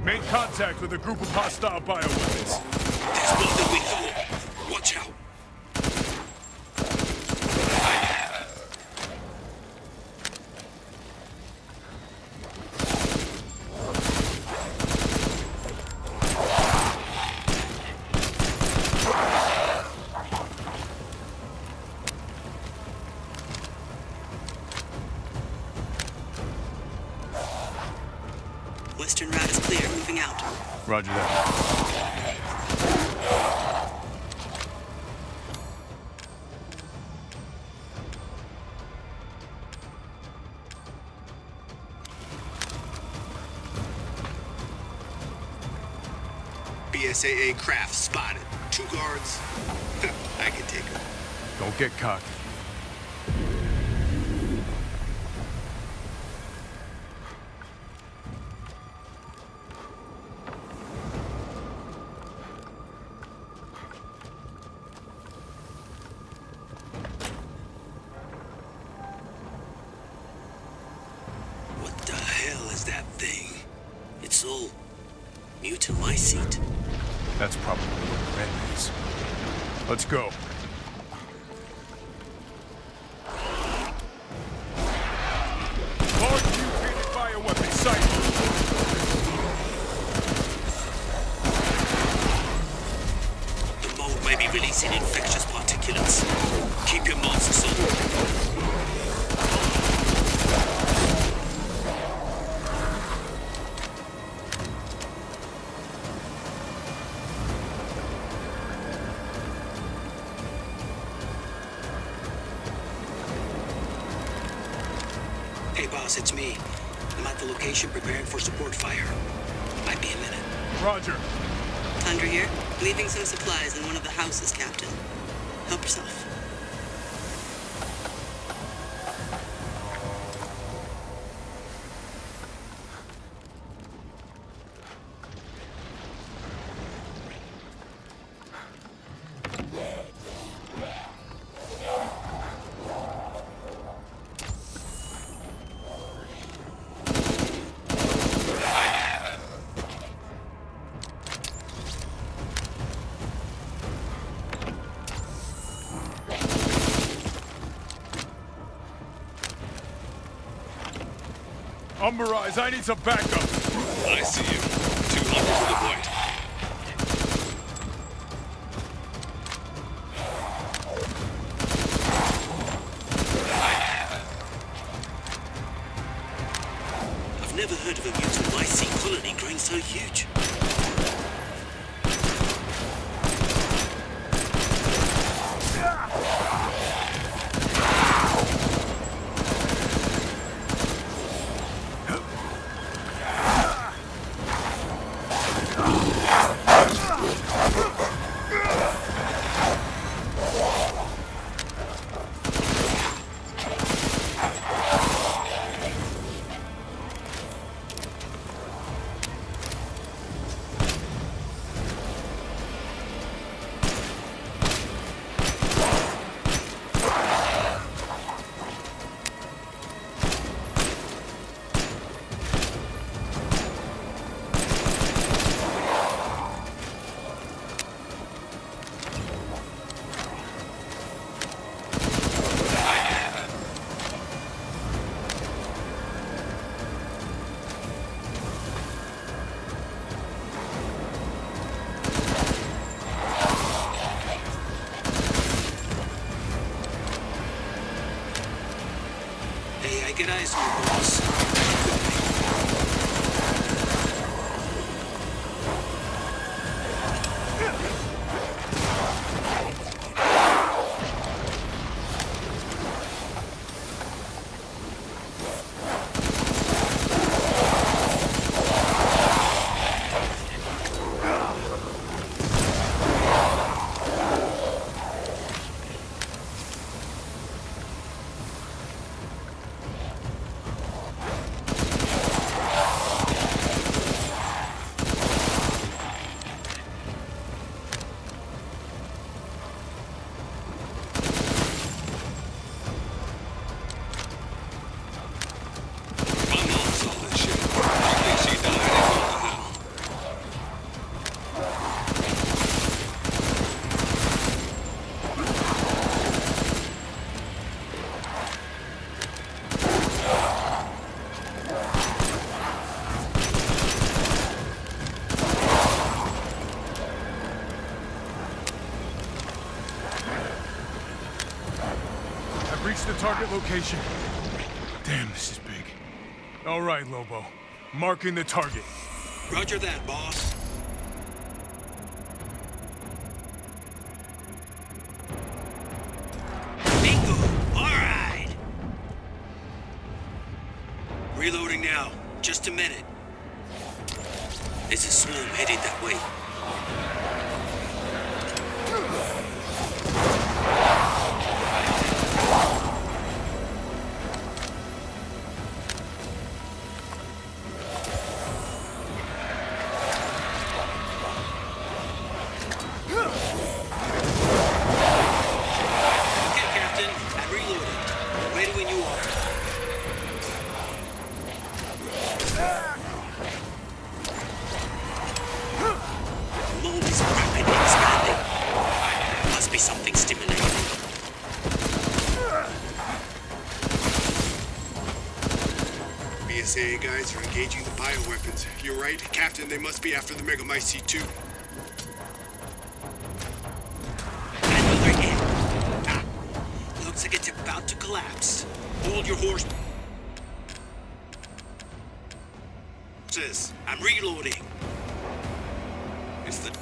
Made contact with a group of hostile bioweapons. There's more than we know. Watch out. Western route is clear, moving out. Roger that. BSAA craft spotted. 2 guards. I can take them. Don't get cocky. What the hell is that thing? It's so new to my seat. That's probably what red is. Let's go. Large mutated bioweapon sight. The mold may be releasing infectious particulates. Keep your masks on. Hey boss, it's me. I'm at the location preparing for support fire. Might be a minute. Roger. Tundra here. Leaving some supplies in one of the houses, Captain. Help yourself. Umberise, I need some backup. I see you. 200 to the point. I've never heard of a mutant mycete colony growing so huge. Hey, I get eyes on you, boss. target location. Damn, this is big. All right, Lobo. Marking the target. Roger that, boss. Bingo! All right! Reloading now. Just a minute. There's a swarm headed that way. Something stimulating. BSAA guys are engaging the bioweapons. You're right, Captain, they must be after the Megamycete too. Another hit. Ah, looks like it's about to collapse. Hold your horse. I'm reloading. It's the...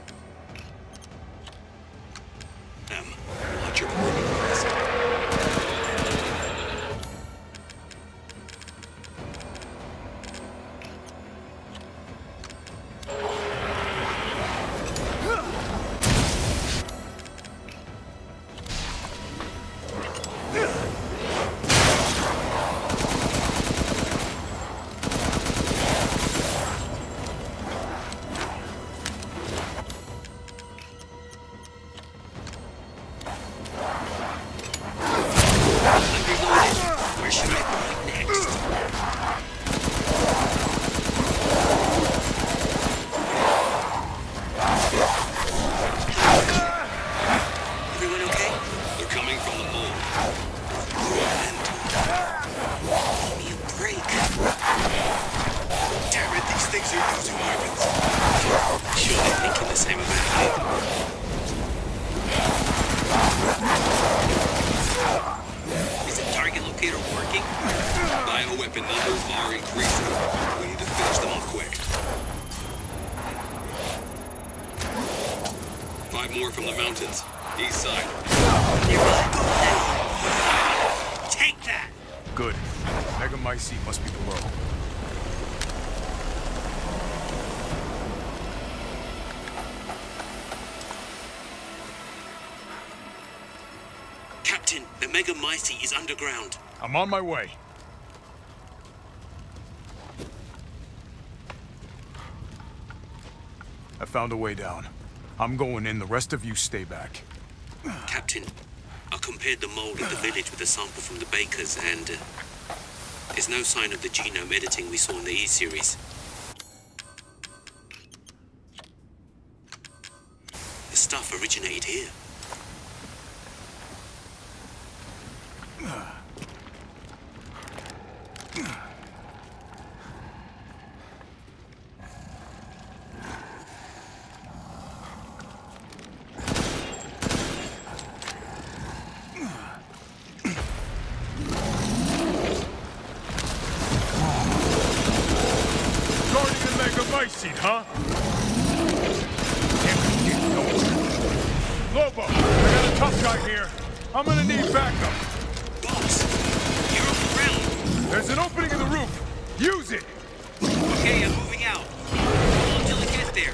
watch your progress. Bioweapon numbers are increasing. We need to finish them off quick. 5 more from the mountains. East side. Take that! Good. Megamycete must be below. Captain, the Megamycete is underground. I'm on my way. I found a way down. I'm going in, the rest of you stay back. Captain, I compared the mold in the village with a sample from the bakers, and there's no sign of the genome editing we saw in the E-series. The stuff originated here. Megamycete, huh? Lobo, I got a tough guy here. I'm gonna need backup. Boss, you're on the ground. There's an opening in the roof. Use it. Okay, I'm moving out. Hold on till I get there.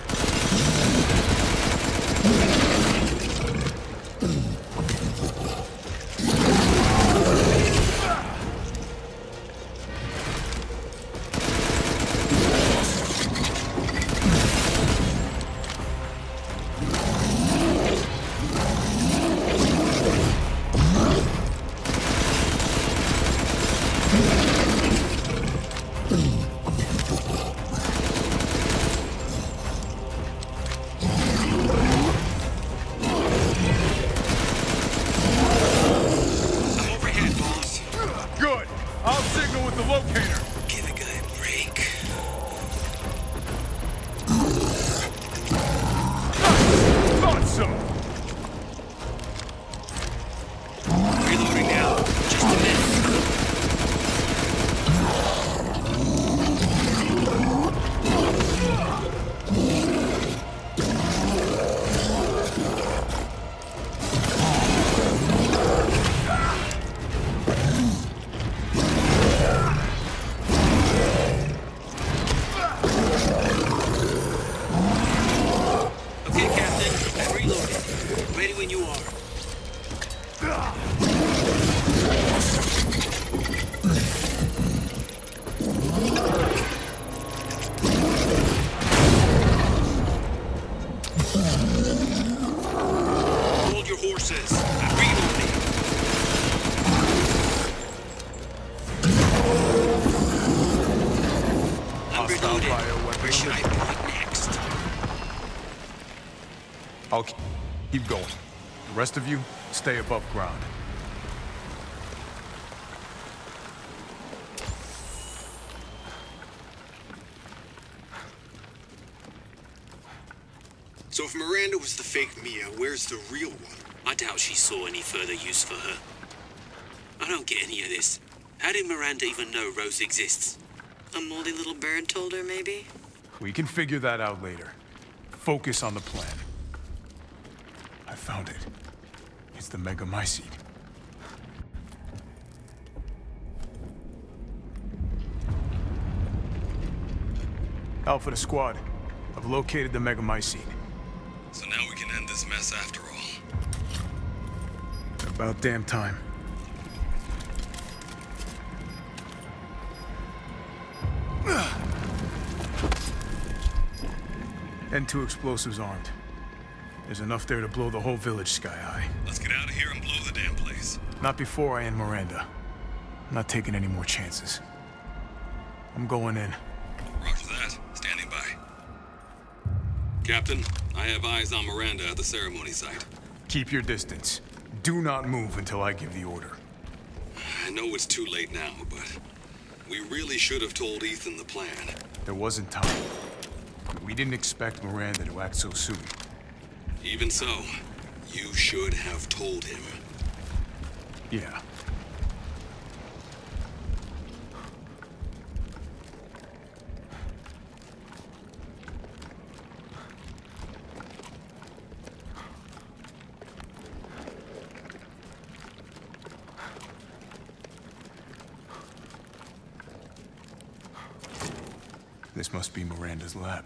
I'm Hostile reloaded. bioweapon Where should I delivered. point next? I'll keep going. The rest of you, stay above ground. So if Miranda was the fake Mia, where's the real one? I doubt she saw any further use for her. I don't get any of this. How did Miranda even know Rose exists? A moldy little bird told her, maybe? We can figure that out later. Focus on the plan. I found it. It's the megamycete. Alpha to squad. I've located the megamycete. So now we can end this mess after all. About damn time. N2 explosives armed. There's enough there to blow the whole village sky high. Let's get out of here and blow the damn place. Not before I end Miranda. I'm not taking any more chances. I'm going in. Roger that. Standing by. Captain, I have eyes on Miranda at the ceremony site. Keep your distance. Do not move until I give the order. I know it's too late now, but we really should have told Ethan the plan. There wasn't time. We didn't expect Miranda to act so soon. Even so, you should have told him. Yeah. This must be Miranda's lab.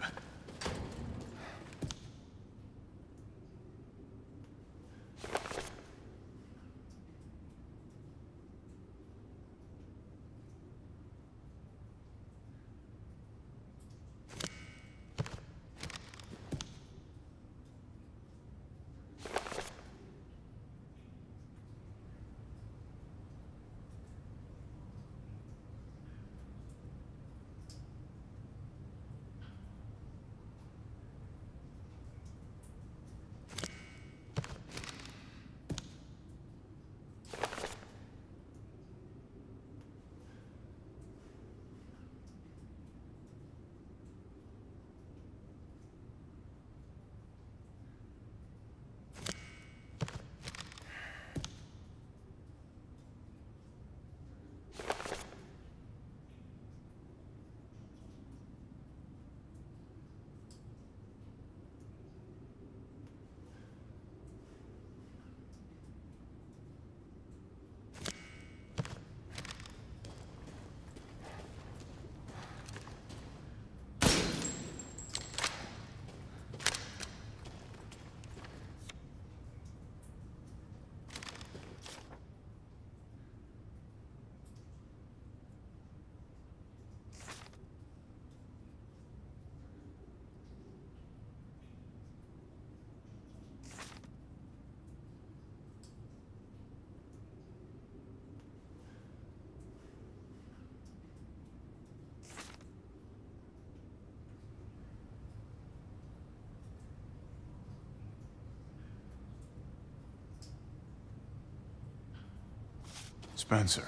Spencer.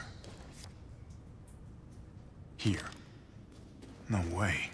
Here. No way.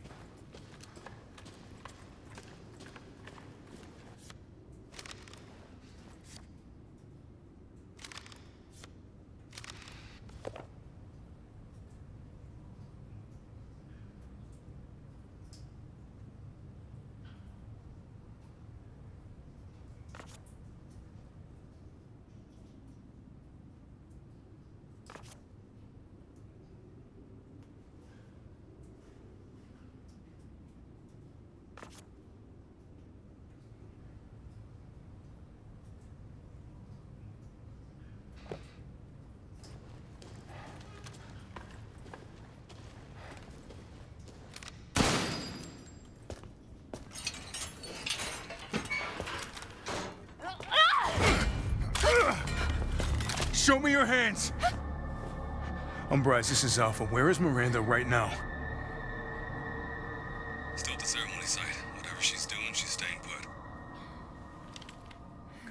Show me your hands! Umbrise, this is Alpha. Where is Miranda right now?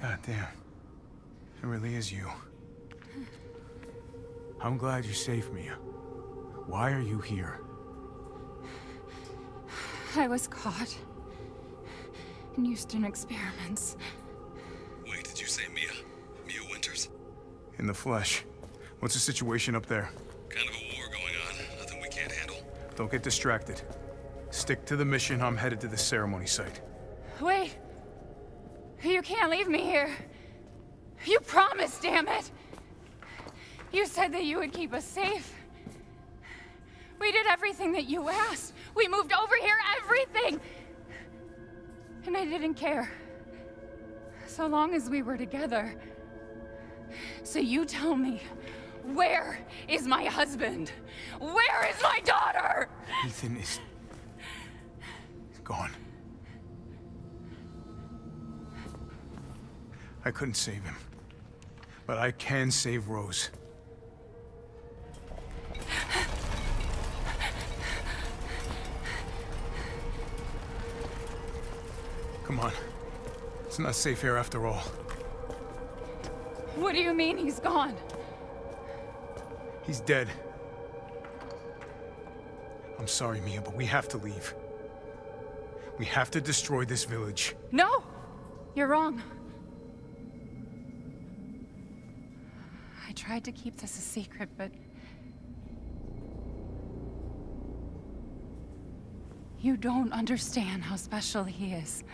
God damn. It really is you. I'm glad you saved me. Why are you here? I was caught in Houston experiments. Wait, did you say Mia? Mia Winters? In the flesh. What's the situation up there? Kind of a war going on. Nothing we can't handle. Don't get distracted. Stick to the mission. I'm headed to the ceremony site. Wait! You can't leave me here. You promised, damn it! You said that you would keep us safe. We did everything that you asked. We moved over here, everything! And I didn't care. So long as we were together. So you tell me, where is my husband? Where is my daughter? Ethan is... gone. I couldn't save him. But I can save Rose. Come on. It's not safe here after all. What do you mean he's gone? He's dead. I'm sorry, Mia, but we have to leave. We have to destroy this village. No! You're wrong. I tried to keep this a secret, but... you don't understand how special he is.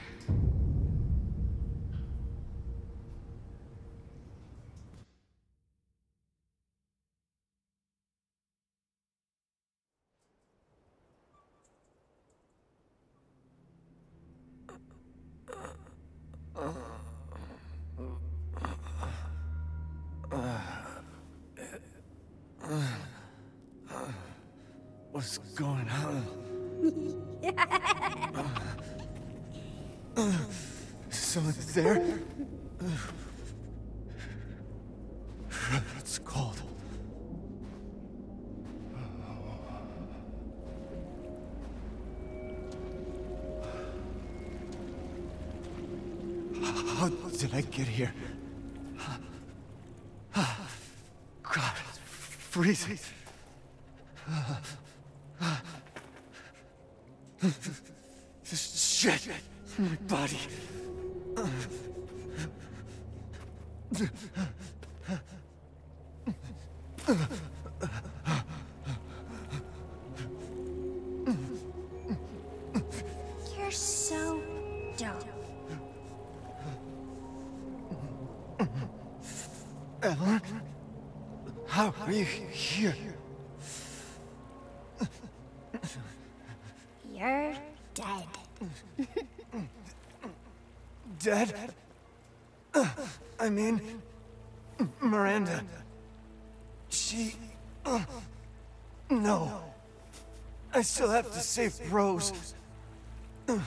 What's going on? Someone there? It's cold. How did I get here? God, it's freezing. This shit in my body. You're so dumb. Ellen? How are you here? You're dead. Dead? I mean, Miranda. She... No. I still have to save Rose. Wrong!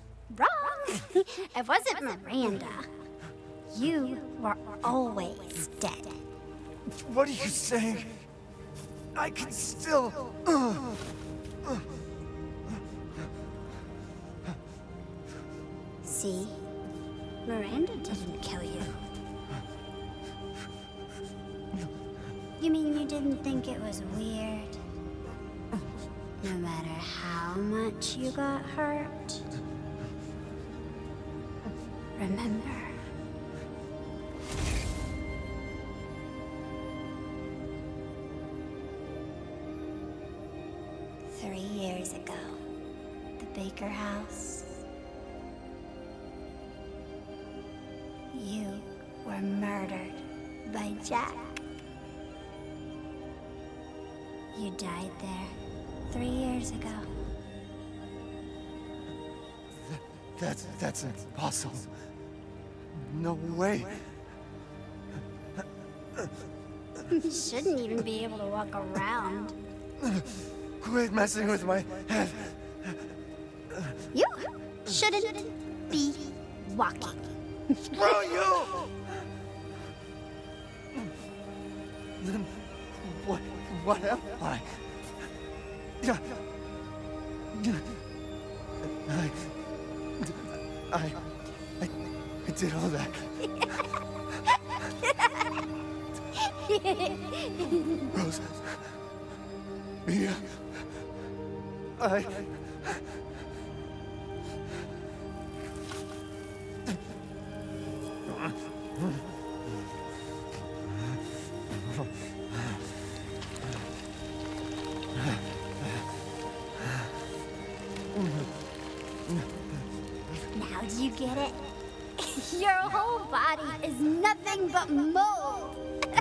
It wasn't Miranda. You were always dead. What are you saying? I can still... See? Miranda didn't kill you. You mean you didn't think it was weird? No matter how much you got hurt? Remember. Three years ago, the Baker house. You were murdered by Jack. You died there 3 years ago. That's impossible. No way. You shouldn't even be able to walk around. Quit messing with my head. You shouldn't be walking. Screw you! Then what am I? I did all that. Rose. Mia. Now do you get it? Your whole body is nothing but mold.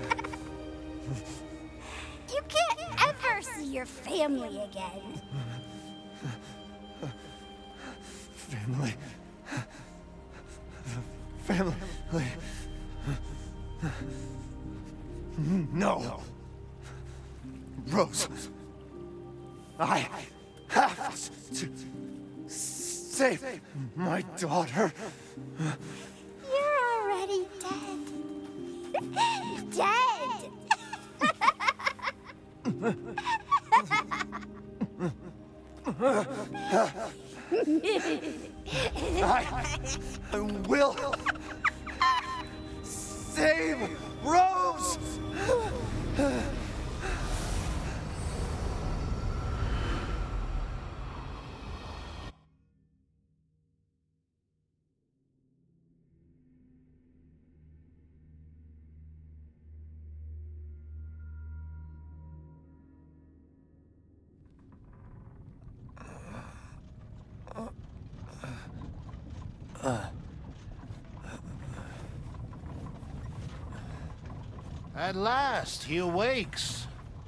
You can't ever see your family again. Family. Family. No. Rose. I have to save my daughter. You're already dead. Dead. I will save Rose! At last, he awakes.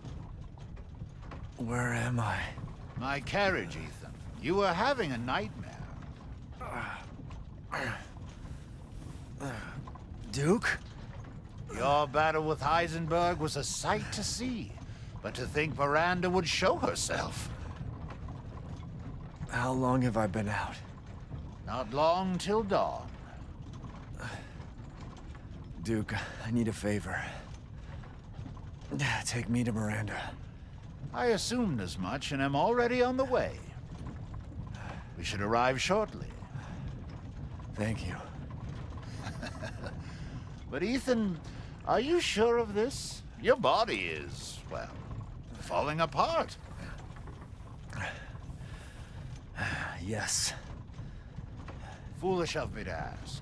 Where am I? My carriage, Ethan. You were having a nightmare. Duke? Your battle with Heisenberg was a sight to see. But to think Miranda would show herself. How long have I been out? Not long till dawn. Duke, I need a favor. Take me to Miranda. I assumed as much and am already on the way. We should arrive shortly. Thank you. But Ethan, are you sure of this? Your body is, well, falling apart. Yes. Foolish of me to ask.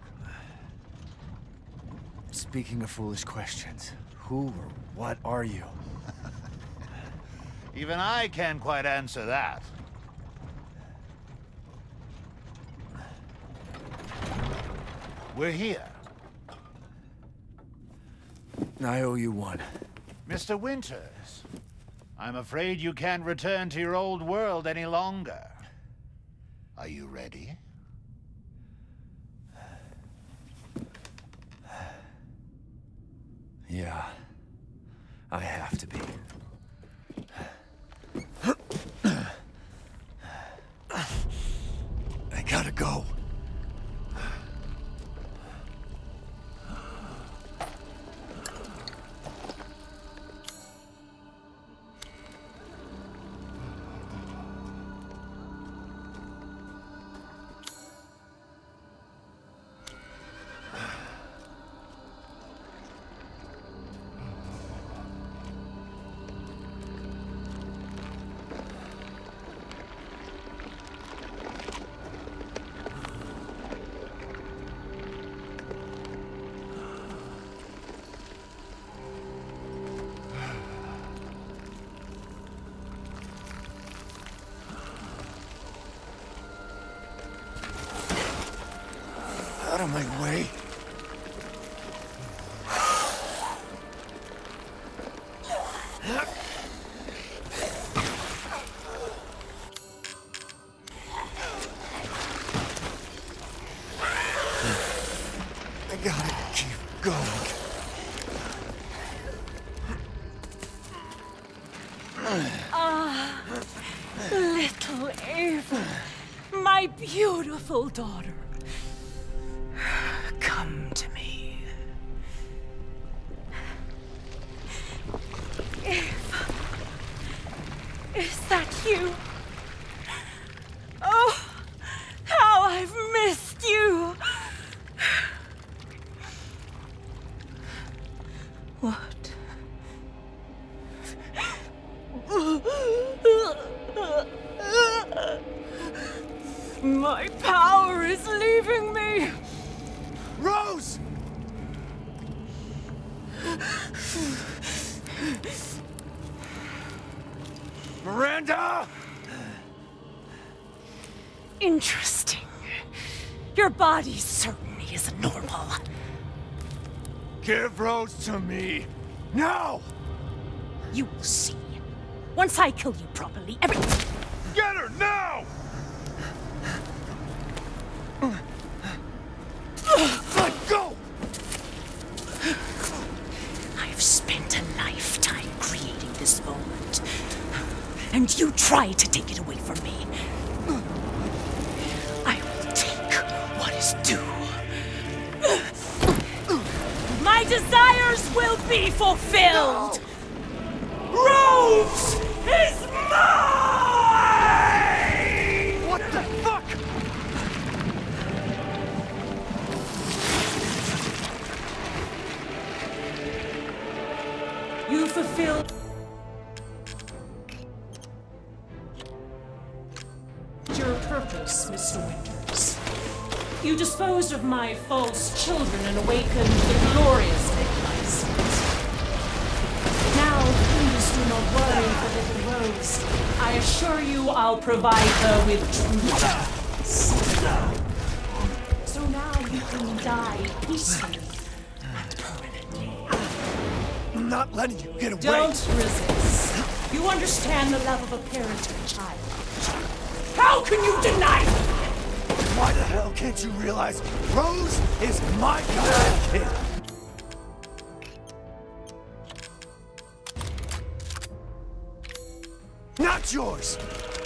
Speaking of foolish questions, who or what are you? Even I can't quite answer that. We're here. I owe you one. Mr. Winters, I'm afraid you can't return to your old world any longer. Are you ready? Yeah, I have to be. I gotta go. Out of my way. I gotta keep going. Ah, little Ava, my beautiful daughter. Come to me. Ava, is that you? Oh, how I've missed you. My power is leaving me! Rose! Miranda! Interesting. Your body certainly isn't normal. Give Rose to me! Now! You will see. Once I kill you properly, everything... Get her now! Let go! I have spent a lifetime creating this moment. And you try to take it away from me. I will take what is due. My desires will be fulfilled! Rose is mine! What the fuck? You fulfilled your purpose, Mr. Winters. You disposed of my false children and awakened the glorious Nicholas. Now, please do not worry for little Rose. I assure you I'll provide her with true justice. So now you can die peacefully and permanently. I'm not letting you get away! Don't resist. You understand the love of a parent and a child. How can you deny me? Why the hell can't you realize Rose is my goddamn kid? Not yours!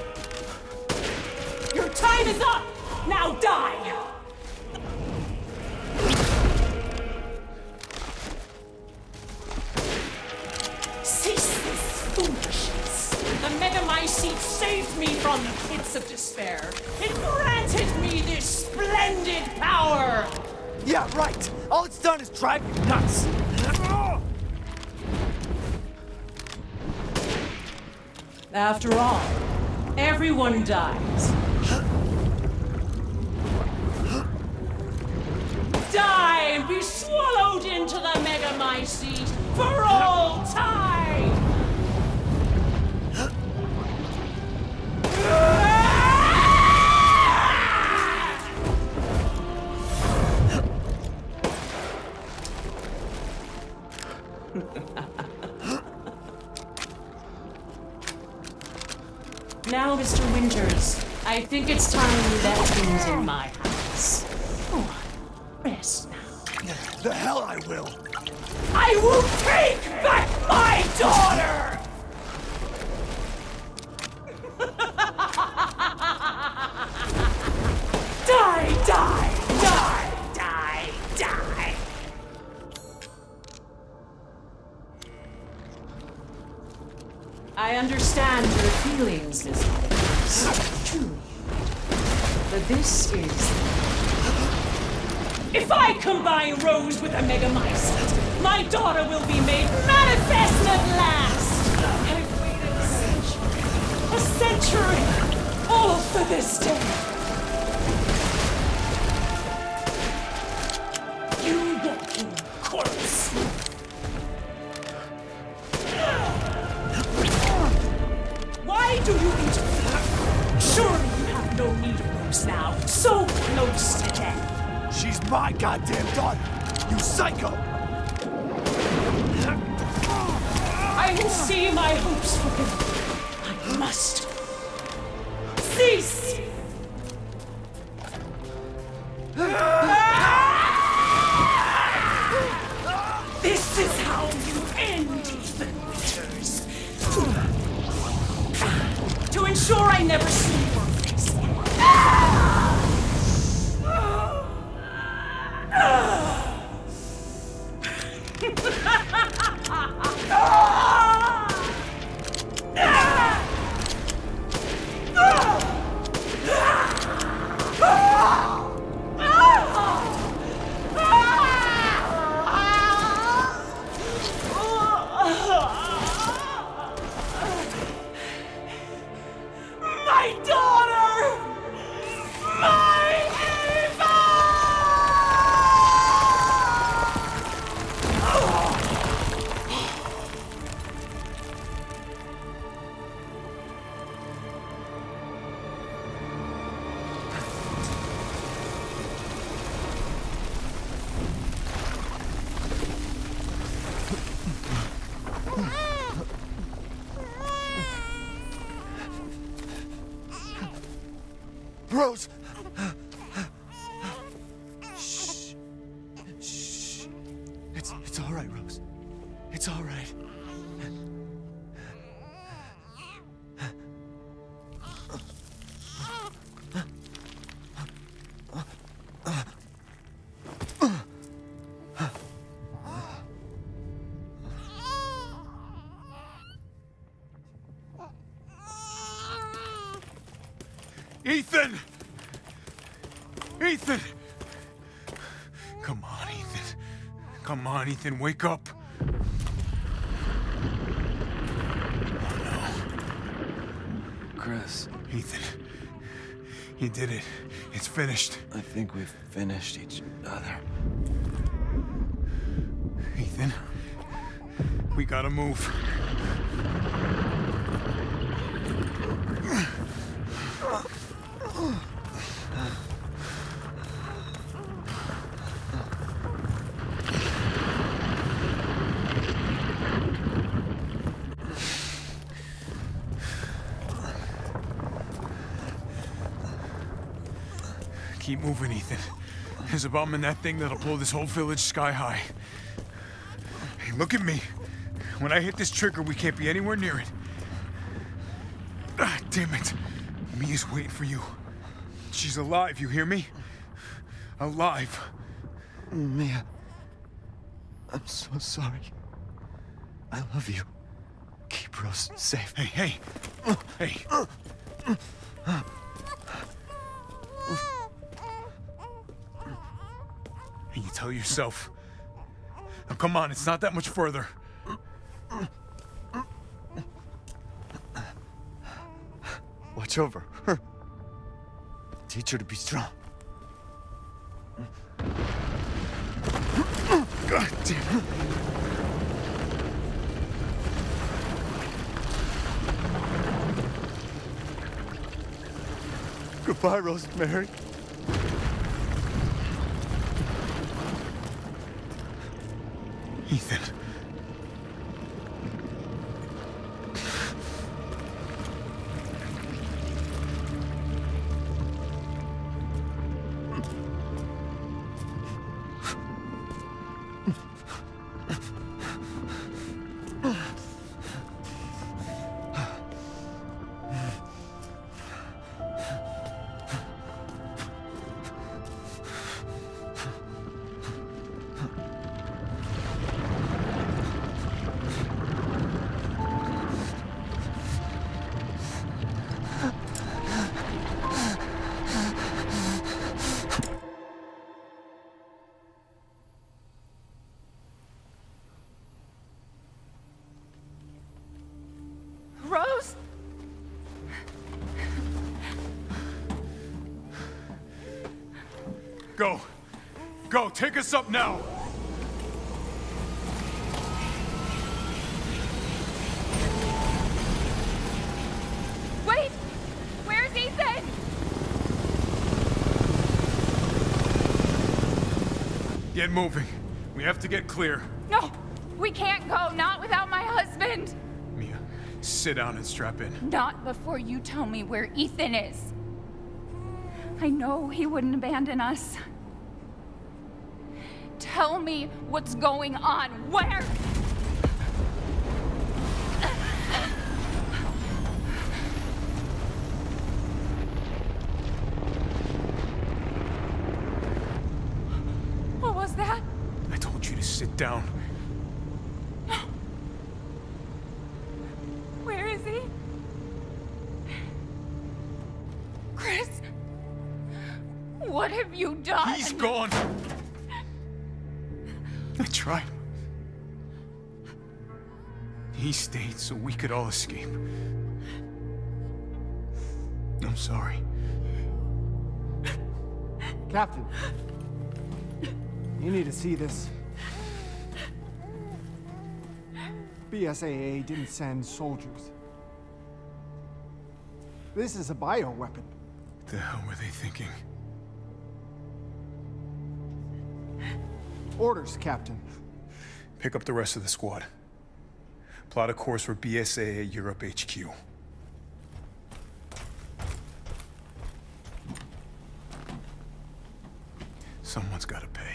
Your time is up! Now die! Cease this foolishness! The Megamycete saved me from the pits of despair. It granted me this splendid power! Yeah, right! All it's done is drive you nuts! After all, everyone dies. Die and be swallowed into the Megamycete for all time! Now, Mr. Winters, I think it's time you left things in my house. Go on, rest now. The hell I will! I will take back my daughter! Die, die, die, die, die! I understand your feelings, Miss Winters. Truly. But this is... If I combine Rose with a Megamycete, my daughter will be made manifest at last! I've waited a century, all for this day. You walking corpse! Why do you interfere? Surely you have no need of Rose now, so close to death. She's my goddamn daughter, you psycho! I can see my hopes fulfilled. I must cease! This is how you end, Ethan Winters. To ensure I never see your face again. My daughter! Rose! Shh. Shh. It's all right, Rose. It's all right. Ethan! Ethan! Come on, Ethan. Come on, Ethan, wake up. Oh, no. Chris. Ethan. You did it. It's finished. I think we've finished each other. Ethan. We gotta move. Keep moving, Ethan. There's a bomb in that thing that'll blow this whole village sky high. Hey, look at me. When I hit this trigger, we can't be anywhere near it. Ah, damn it. Mia's waiting for you. She's alive, you hear me? Alive. Mia, I'm so sorry. I love you. Keep Rose safe. Hey, hey. Hey. Hey, you tell yourself. Now, come on, it's not that much further. Watch over her. Teach her to be strong. God damn it. Goodbye, Rosemary. Ethan. Rose? Go. Go, take us up now. Wait! Where's Ethan? Get moving. We have to get clear. No! We can't go, not without my husband! Mia, sit down and strap in. Not before you tell me where Ethan is. I know he wouldn't abandon us. Tell me what's going on. Where? What was that? I told you to sit down. Where is he? Chris? What have you done? He's gone. I tried. He stayed so we could all escape. I'm sorry. Captain, you need to see this. BSAA didn't send soldiers. This is a bioweapon. What the hell were they thinking? Orders, Captain. Pick up the rest of the squad. Plot a course for BSAA Europe HQ. Someone's gotta pay.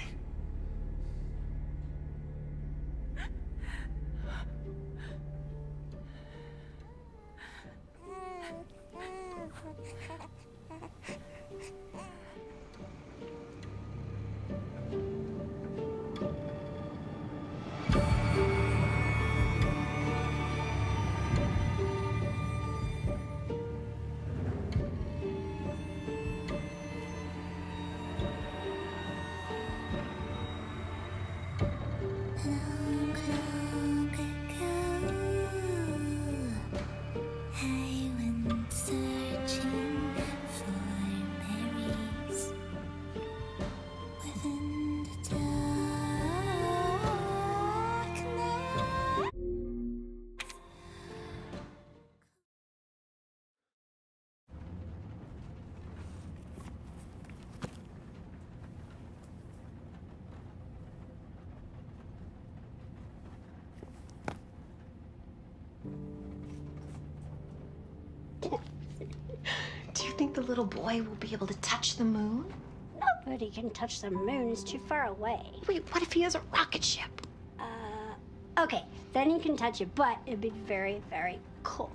Do you think the little boy will be able to touch the moon? Nobody can touch the moon. It's too far away. Wait, what if he has a rocket ship? Okay, then you can touch it, but it'd be very, very cold.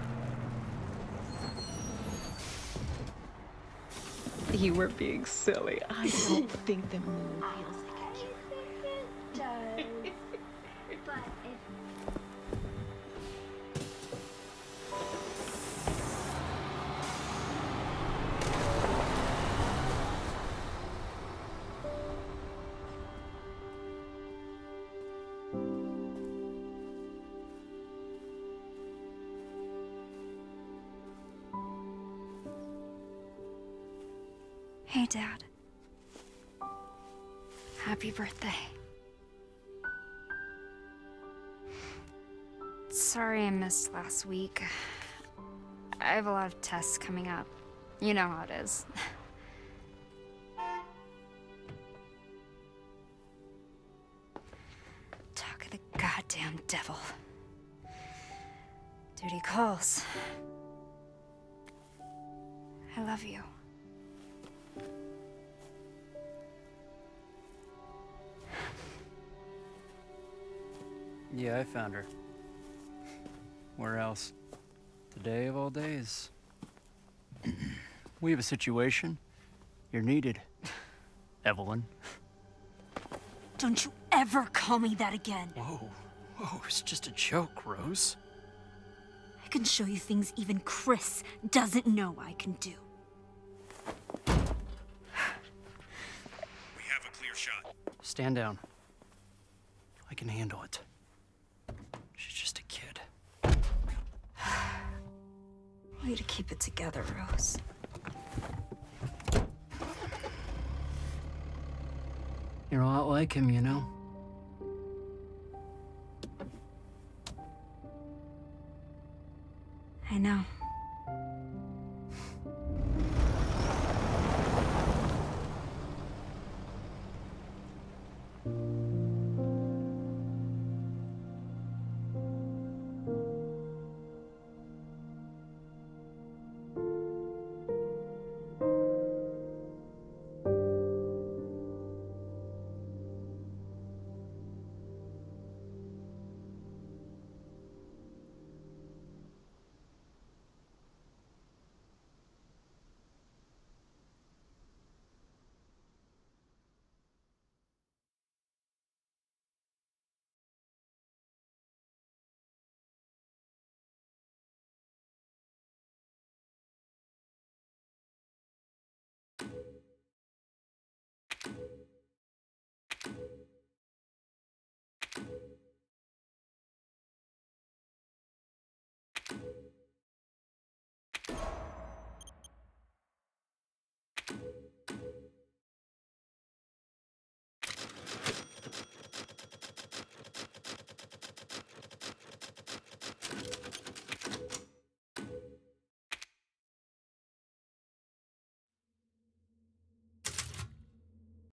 You were being silly. I don't think the moon feels like a kid. It does. But if... Hey, Dad. Happy birthday. Sorry I missed last week. I have a lot of tests coming up. You know how it is. Talk of the goddamn devil. Duty calls. I love you. Yeah, I found her. Where else? Today of all days. We have a situation. You're needed, Evelyn. Don't you ever call me that again. Whoa, it's just a joke, Rose. I can show you things even Chris doesn't know I can do. We have a clear shot. Stand down. I can handle it. She's just a kid. Way to keep it together, Rose. You're a lot like him, you know? I know.